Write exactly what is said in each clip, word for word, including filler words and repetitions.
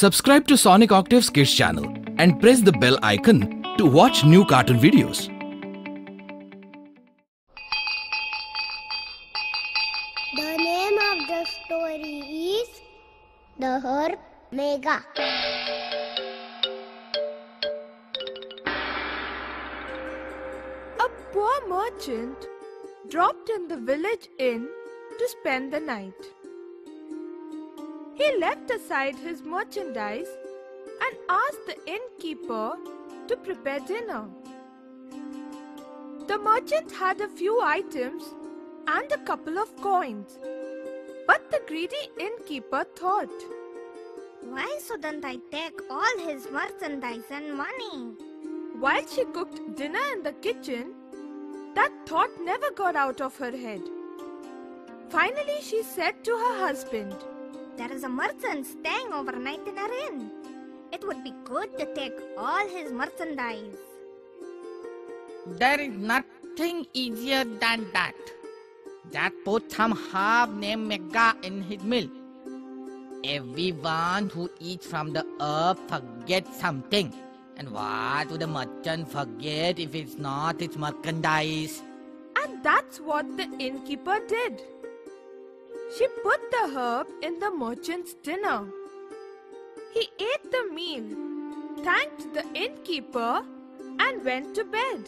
Subscribe to Sonic Octaves Kids channel and press the bell icon to watch new cartoon videos. The name of the story is The Herb Mega. A poor merchant dropped in the village inn to spend the night. He left aside his merchandise and asked the innkeeper to prepare dinner. The merchant had a few items and a couple of coins, but the greedy innkeeper thought, Why shouldn't I take all his merchandise and money? While she cooked dinner in the kitchen, that thought never got out of her head. Finally, she said to her husband, There is a merchant staying overnight in our inn. It would be good to take all his merchandise. There is nothing easier than that. Just put some herb named Mega in his meal. Everyone who eats from the herb forgets something. And what would the merchant forget if it's not his merchandise? And that's what the innkeeper did. She put the herb in the merchant's dinner. He ate the meal, thanked the innkeeper, and went to bed.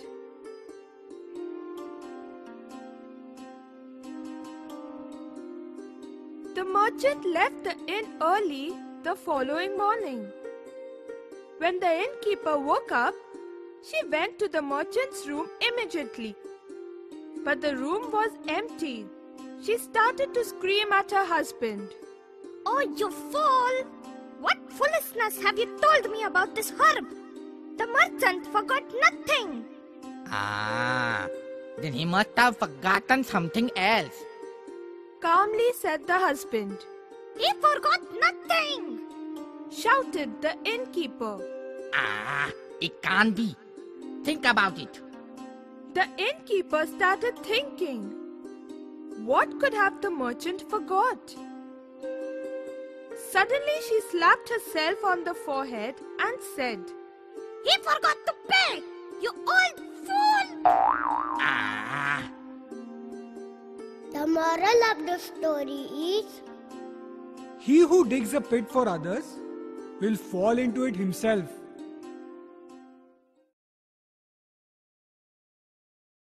The merchant left the inn early the following morning. When the innkeeper woke up, she went to the merchant's room immediately. But the room was empty. She started to scream at her husband. Oh, you fool! What foolishness have you told me about this herb? The merchant forgot nothing. Ah, then he must have forgotten something else. Calmly said the husband. He forgot nothing! Shouted the innkeeper. Ah, it can't be. Think about it. The innkeeper started thinking. What could have the merchant forgot? Suddenly she slapped herself on the forehead and said, He forgot to pay! You old fool! Ah. The moral of the story is, He who digs a pit for others will fall into it himself.